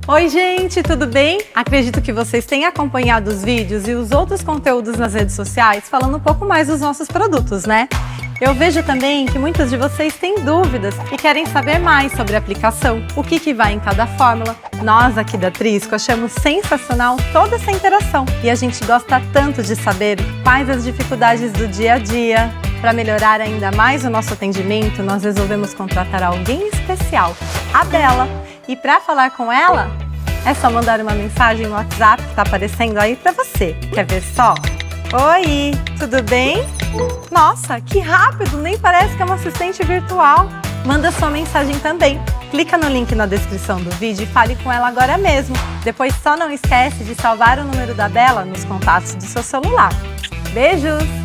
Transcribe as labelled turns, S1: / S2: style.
S1: Oi gente, tudo bem? Acredito que vocês tenham acompanhado os vídeos e os outros conteúdos nas redes sociais falando um pouco mais dos nossos produtos, né? Eu vejo também que muitos de vocês têm dúvidas e querem saber mais sobre a aplicação, o que vai em cada fórmula. Nós aqui da Trisco achamos sensacional toda essa interação e a gente gosta tanto de saber quais as dificuldades do dia a dia. Para melhorar ainda mais o nosso atendimento, nós resolvemos contratar alguém especial, a Bela. E para falar com ela, é só mandar uma mensagem no WhatsApp que está aparecendo aí para você. Quer ver só? Oi, tudo bem? Nossa, que rápido! Nem parece que é uma assistente virtual. Manda sua mensagem também. Clica no link na descrição do vídeo e fale com ela agora mesmo. Depois só não esquece de salvar o número da Bela nos contatos do seu celular. Beijos!